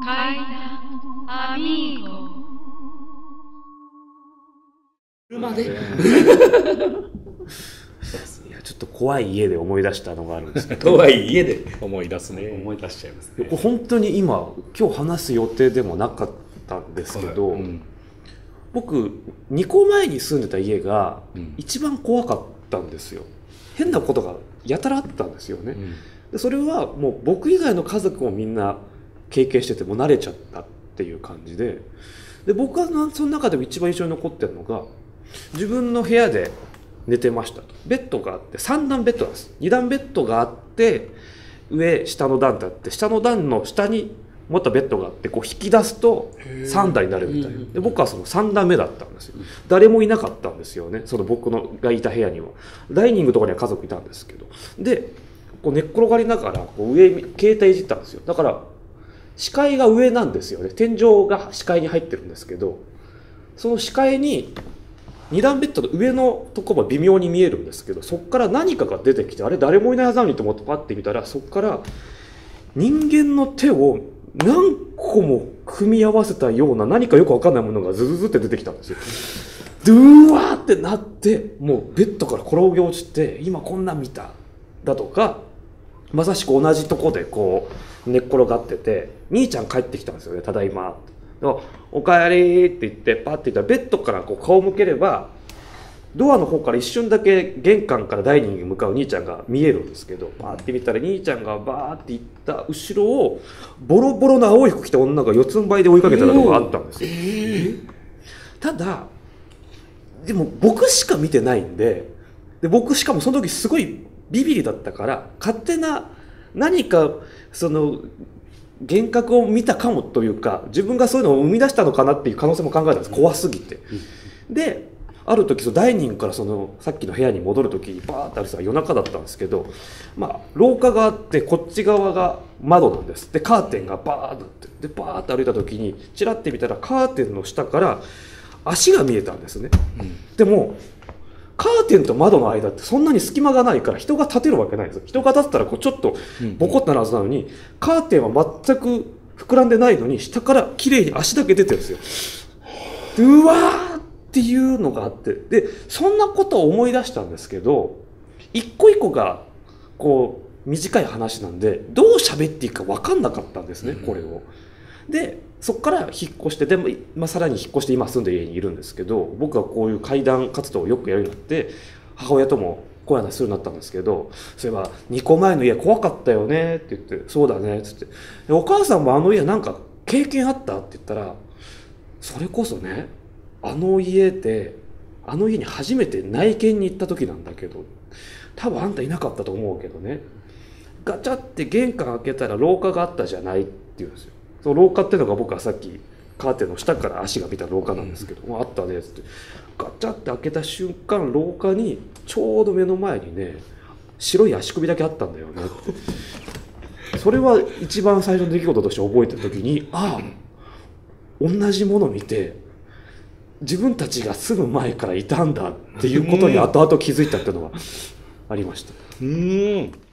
階段アミーゴ。 車でいやちょっと怖い家で思い出したのがあるんですけど怖い家で思い出すね。 思い出しちゃいますね。これ本当に今日話す予定でもなかったんですけど、僕2個前に住んでた家が一番怖かったんですよ。変なことがやたらあったんですよね。でそれはもう僕以外の家族もみんな経験しててもう慣れちゃったっていう感じで、僕はその中でも一番印象に残ってるのが、自分の部屋で寝てましたと。ベッドがあって3段ベッドなんです。2段ベッドがあって上下の段ってあって、下の段の下にまたベッドがあって、こう引き出すと3段になるみたいな。で僕はその3段目だったんですよ。誰もいなかったんですよね、その僕のがいた部屋には。ダイニングとかには家族いたんですけど、でこう寝っ転がりながらこう上携帯いじったんですよ。だから視界が上なんですよね。天井が視界に入ってるんですけど、その視界に2段ベッドの上のところは微妙に見えるんですけど、そこから何かが出てきて、あれ誰もいないはずなのにと思ってパッて見たら、そこから人間の手を何個も組み合わせたような何かよく分かんないものがズズズって出てきたんですよ。ドゥーワーってなって、もうベッドから転げ落ちて、今こんなん見ただとか、まさしく同じとこでこう寝っ転がってて、兄ちゃん帰ってきたんですよね、ただいま。おかえりって言ってパッて言ったら、ベッドからこう顔向ければドアの方から一瞬だけ玄関からダイニングに向かう兄ちゃんが見えるんですけど、パーって見たら兄ちゃんがバーって行った後ろをボロボロの青い服着た女が四つん這いで追いかけてたのがあったんですよ。ただでも僕しか見てないんで、僕しかもその時すごいビビリだったから、勝手な何かその幻覚を見たかもというか、自分がそういうのを生み出したのかなっていう可能性も考えたんです。怖すぎて。である時、そのダイニングからそのさっきの部屋に戻る時にバーって歩いてたら夜中だったんですけど、廊下があってこっち側が窓なんです。でカーテンがバーッとでバーッと歩いた時にチラッて見たら、カーテンの下から足が見えたんですね。でもカーテンと窓の間ってそんなに隙間がないから人が立てるわけないんですよ。人が立ったらこうちょっとボコッとなるはずなのに、カーテンは全く膨らんでないのに下から綺麗に足だけ出てるんですよ。うわーっていうのがあって、でそんなことを思い出したんですけど、一個一個がこう短い話なんでどう喋っていいか分かんなかったんですね、これを。でそこから引っ越して、でも、さらに引っ越して今住んでる家にいるんですけど、僕はこういう怪談活動をよくやるようになって母親ともこういう話するようになったんですけど、そういえば2個前の家怖かったよねって言って、そうだねっつって、でお母さんもあの家なんか経験あったって言ったら、それこそね、あの家であの家に初めて内見に行った時なんだけど、多分あんたいなかったと思うけどね、ガチャって玄関開けたら廊下があったじゃないって言うんですよ。その廊下っていうのが僕はさっきカーテンの下から足が見た廊下なんですけど、あったねっつってガチャって開けた瞬間、廊下にちょうど目の前にね、白い足首だけあったんだよねって。それは一番最初の出来事として覚えてる時に、ああ同じもの見て自分たちが住む前からいたんだっていうことに後々気づいたっていうのはありました。